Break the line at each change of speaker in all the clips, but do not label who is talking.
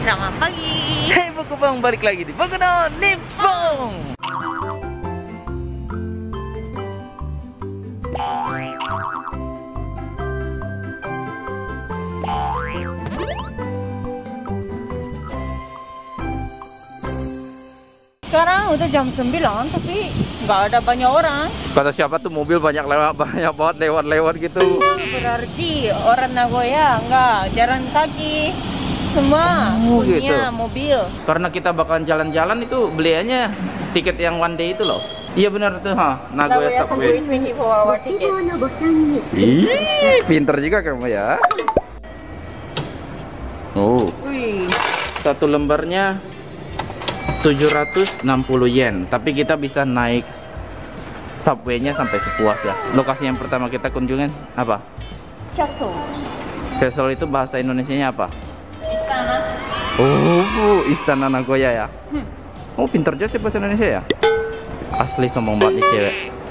Selamat pagi.
Hai Bokobong, balik lagi di Bokono Nippon.
Sekarang udah jam 9 tapi nggak ada banyak orang.
Kata siapa tuh mobil banyak banget lewat gitu.
Berarti orang Nagoya nggak jalan kaki, semua punya
gitu.
mobil.
Karena kita bakalan jalan-jalan itu beliannya tiket yang one day itu loh. Iya benar tuh, Nagoya Subway.
24 hour ticket.
Ih, pinter juga kamu ya. Oh,
Wih,
satu lembarnya 760 yen, tapi kita bisa naik subway-nya sampai sepuas ya. Lokasi yang pertama kita kunjungin apa?
Castle.
Castle itu bahasa Indonesianya apa?
Istana.
Oh, Istana Nagoya ya. Oh, pinter juga sih bahasa Indonesia ya. Asli sombong banget nih cewek.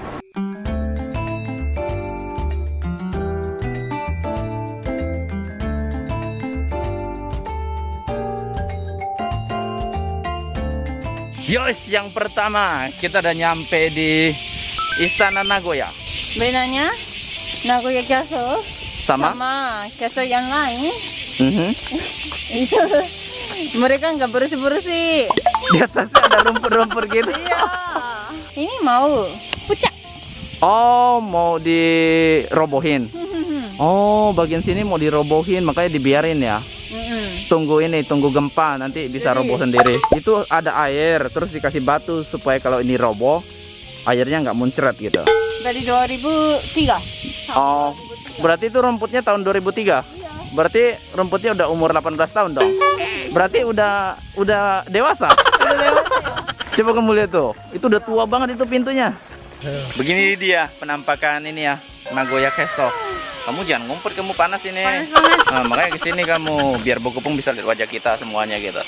Yos, yang pertama kita udah nyampe di Istana Nagoya.
Bedanya Nagoya Castle
Sama?
castle yang lain
Mhm.
itu mereka nggak bersih-bersih.
Di atasnya ada lumpur-lumpur gitu.
Iya. Ini mau pucat.
Oh, mau dirobohin. Oh, bagian sini mau dirobohin, makanya dibiarin ya. Tunggu gempa, nanti bisa roboh sendiri. Itu ada air, terus dikasih batu supaya kalau ini roboh, airnya nggak muncrat gitu.
Dari 2003.
Oh, berarti itu rumputnya tahun 2003. Berarti rumputnya udah umur 18 tahun dong. Berarti udah dewasa. Coba kamu lihat tuh, itu udah tua banget itu pintunya. Begini dia penampakan ini ya, Nagoya Castle. Kamu jangan ngumpet, kamu panas ini.
Panas banget.
Nah, makanya kesini kamu, biar Bokobong bisa lihat wajah kita semuanya gitu.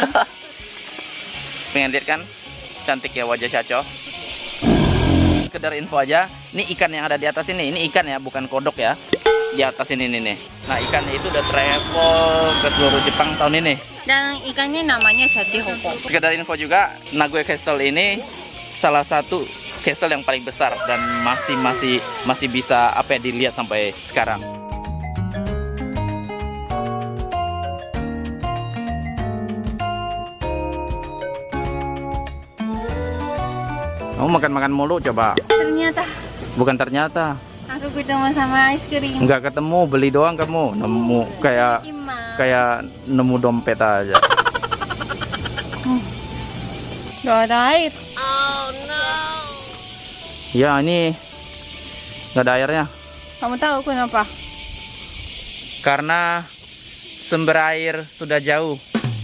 Pengen lihat kan, cantik ya wajah Caco. Sekedar info aja, ini ikan yang ada di atas ini ikan ya, bukan kodok ya. Di atas ini nih. Nah, ikannya itu udah travel ke seluruh Jepang tahun ini.
Dan ikannya namanya Shachi Hoko.
Sekedar info juga, Nagoya Castle ini salah satu castle yang paling besar dan masih bisa dilihat sampai sekarang. Kamu makan mulu coba.
Ternyata
Bukan ternyata.
aku ketemu sama es krim.
Nggak ketemu, beli doang kamu. Nemu kayak nemu dompet aja.
Gak ada air.
Ya, ini nggak ada airnya.
Kamu tahu kenapa?
Karena sumber air sudah jauh.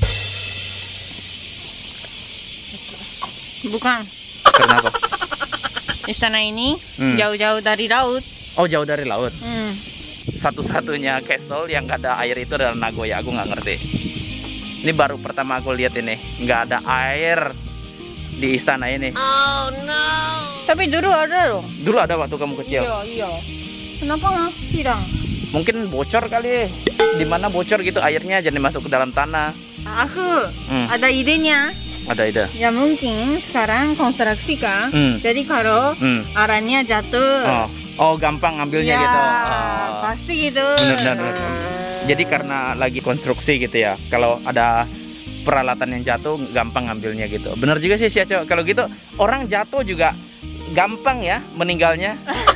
Bukan.
Kenapa?
Istana ini jauh-jauh dari laut.
Oh, jauh dari laut.
Satu-satunya
Castle yang nggak ada air itu adalah Nagoya. Aku nggak ngerti. Ini baru pertama aku lihat ini, nggak ada air di istana ini.
Oh no. Tapi dulu ada loh.
Dulu ada waktu kamu kecil.
Iya. Kenapa nggak hilang?
Mungkin bocor kali. Di mana bocor gitu airnya jadi masuk ke dalam tanah.
Aku ada idenya.
Ada ide.
Ya mungkin sekarang konstruksi kan. Jadi kalau arannya jatuh.
Oh, gampang ngambilnya
ya,
gitu.
Pasti gitu.
Benar. Jadi karena lagi konstruksi gitu ya. Kalau ada peralatan yang jatuh gampang ngambilnya gitu. Bener juga sih Caco. Kalau gitu orang jatuh juga gampang ya meninggalnya.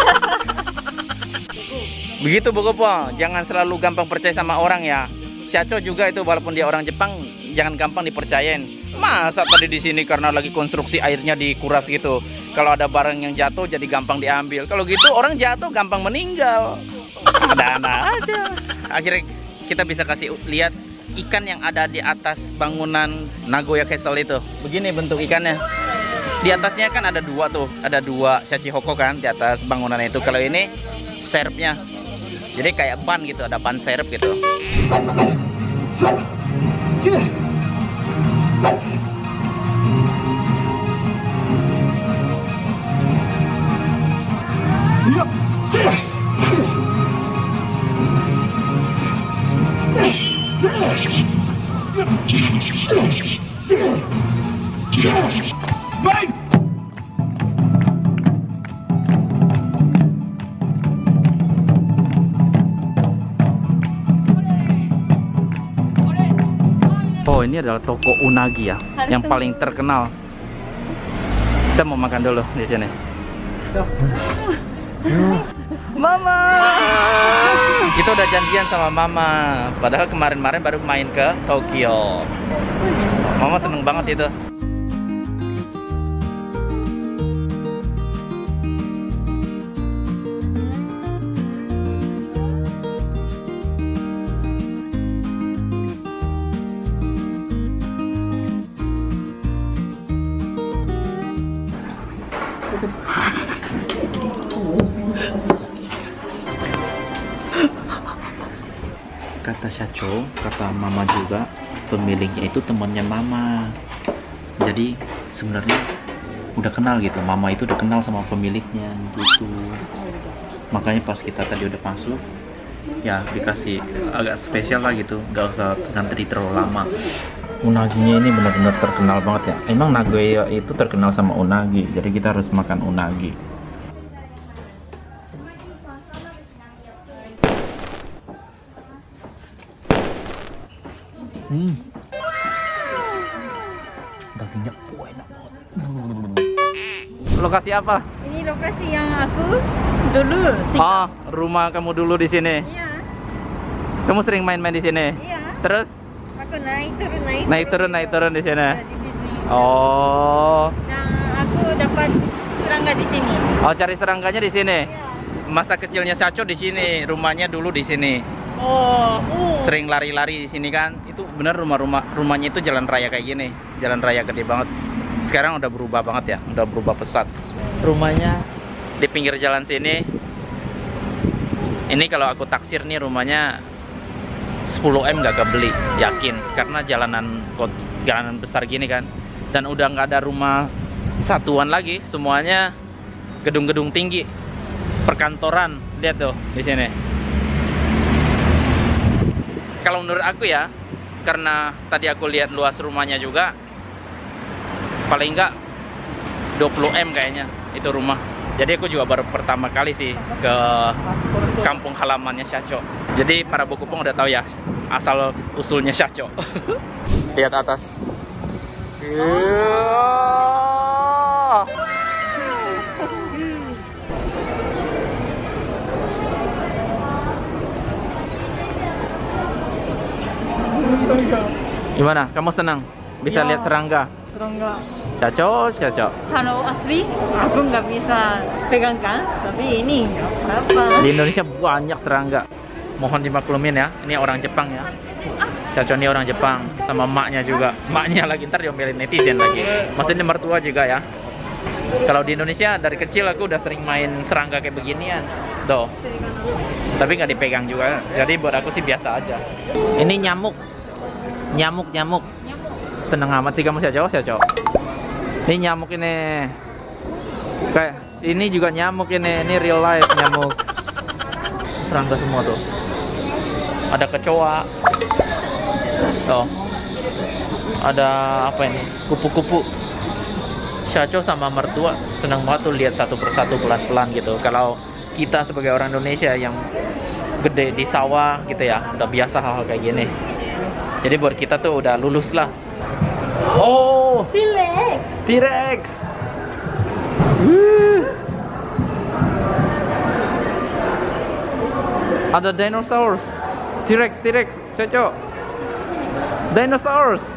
Begitu Bokobong. Jangan selalu gampang percaya sama orang ya. Caco juga itu walaupun dia orang Jepang jangan gampang dipercayain. Masa tadi di sini karena lagi konstruksi airnya dikuras gitu. Kalau ada barang yang jatuh jadi gampang diambil. Kalau gitu orang jatuh gampang meninggal. Ada aja. Akhirnya kita bisa kasih lihat ikan yang ada di atas bangunan Nagoya Castle itu. Begini bentuk ikannya. Di atasnya kan ada dua tuh. Ada dua Shachi Hoko kan di atas bangunan itu. Kalau ini serepnya. Jadi kayak ban gitu, ada ban serep gitu. Oh, ini adalah toko unagi ya, yang paling terkenal. Kita mau makan dulu di sini. Mama, kita udah janjian sama Mama. Padahal kemarin-kemarin baru main ke Tokyo. Mama seneng banget itu. Kata Shacho, kata Mama juga, pemiliknya itu temannya Mama. Jadi sebenarnya udah kenal gitu. Mama itu udah kenal sama pemiliknya gitu. Makanya pas kita tadi udah masuk, ya dikasih agak spesial lah gitu. Gak usah ngantri terlalu lama. Unaginya ini benar-benar terkenal banget ya. Emang Nagoya itu terkenal sama unagi, jadi kita harus makan unagi. Dagingnya enak banget. Lokasi apa?
Ini lokasi yang aku dulu tinggal.
Oh, rumah kamu dulu di sini.
Iya.
Kamu sering main-main di sini?
Iya.
Terus?
Aku naik turun
di sini.
Ya, di sini.
Oh.
Nah, aku dapat serangga di sini.
Oh, cari serangganya di sini.
Iya.
Masa kecilnya Shacho di sini, rumahnya dulu di sini.
Oh.
Sering lari-lari di sini kan. Itu bener rumahnya itu jalan raya kayak gini. Jalan raya gede banget. Sekarang udah berubah banget ya, udah berubah pesat. Rumahnya di pinggir jalan sini. Ini kalau aku taksir nih rumahnya 10M gak kebeli, yakin. Karena jalanan besar gini kan. Dan udah nggak ada rumah satuan lagi, semuanya gedung-gedung tinggi, perkantoran. Lihat tuh di sini. Kalau menurut aku ya, karena tadi aku lihat luas rumahnya juga, paling nggak 20M kayaknya itu rumah. Jadi aku juga baru pertama kali sih ke kampung halamannya Shacho. Jadi para Bokupong udah tahu ya asal usulnya Shacho. Lihat atas. Gimana? Kamu senang bisa
Ya.
lihat serangga?
Serangga.
Shacho.
Kalau asli aku nggak bisa pegang kan, tapi ini nggak apa-apa.
Di Indonesia banyak serangga. Mohon dimaklumin ya, ini orang Jepang ya. Shacho ini orang Jepang, sama maknya juga. Maknya lagi ntar diomelin netizen lagi. Maksudnya mertua juga ya. Kalau di Indonesia dari kecil aku udah sering main serangga kayak beginian, doh. Tapi nggak dipegang juga. Jadi buat aku sih biasa aja. Ini nyamuk. Seneng amat sih kamu Shacho. Ini nyamuk ini. Kayak ini juga nyamuk ini real life nyamuk. Serangga semua tuh. Ada kecoa. Tuh. Ada apa ini? Kupu-kupu. Shacho sama mertua senang banget tuh lihat satu persatu pelan-pelan gitu. Kalau kita sebagai orang Indonesia yang gede di sawah gitu ya, udah biasa hal-hal kayak gini. Jadi buat kita tuh udah lulus lah. Oh, T-Rex. Ada dinosaurs. T-Rex, Shacho. Dinosaurs.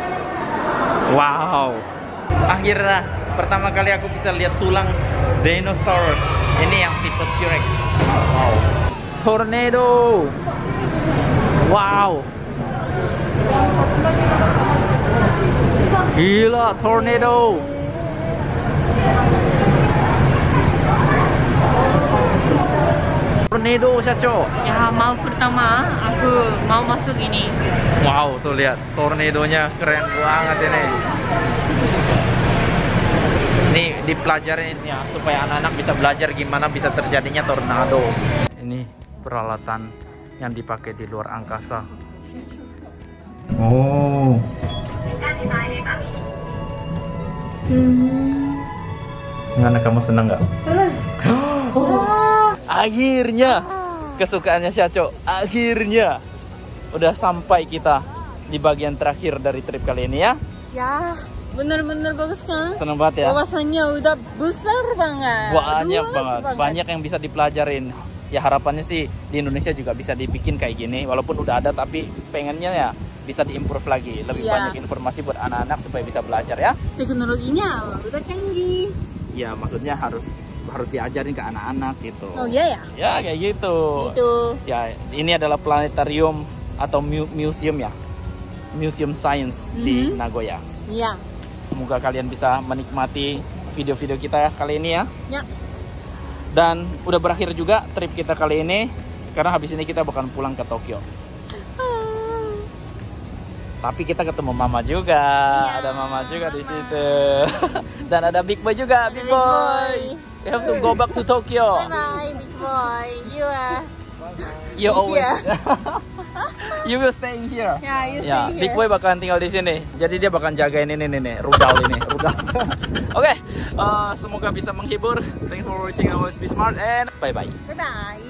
Wow. Akhirnya pertama kali aku bisa lihat tulang dinosaurs. Ini yang tipe T-Rex. Wow. Tornado. Wow. Gila, tornado. Tornado, Shacho.
Ya, mau pertama aku mau masuk ini.
Wow, tuh lihat tornadonya keren banget ini. Ini dipelajarin ya supaya anak-anak bisa belajar gimana bisa terjadinya tornado. Ini peralatan yang dipakai di luar angkasa. Oh, Gimana, kamu senang nggak?
Senang.
Akhirnya kesukaannya Syaco. Akhirnya udah sampai kita di bagian terakhir dari trip kali ini ya.
Ya, bener-bener bagus kan?
Seneng banget ya.
Wawasannya udah besar banget.
Banyak
Luas
banget. Banyak yang bisa dipelajarin. Ya harapannya sih di Indonesia juga bisa dibikin kayak gini. Walaupun udah ada tapi pengennya ya bisa diimprove lagi. Lebih banyak informasi buat anak-anak supaya bisa belajar ya.
Teknologinya udah canggih.
Ya maksudnya harus diajarin ke anak-anak gitu.
Oh iya ya?
Ya kayak gitu.
Itu.
Ya ini adalah planetarium atau museum ya. Museum Science di Nagoya.
Iya.
Semoga kalian bisa menikmati video-video kita kali ini ya.
Ya.
Dan udah berakhir juga trip kita kali ini. Karena habis ini kita bakal pulang ke Tokyo. Tapi kita ketemu Mama juga.
Ya,
ada Mama juga di situ. Dan ada Big Boy juga, Big Boy. We have to go back to Tokyo.
Bye, Big Boy.
You always. You will stay here.
Ya, you
Ya,
stay
Big
here.
Boy bakalan tinggal di sini. Jadi dia bakalan jagain ini nih, rudal ini, rudal. Oke, semoga bisa menghibur. Thanks for watching our Be Smart and bye bye.
Bye-bye.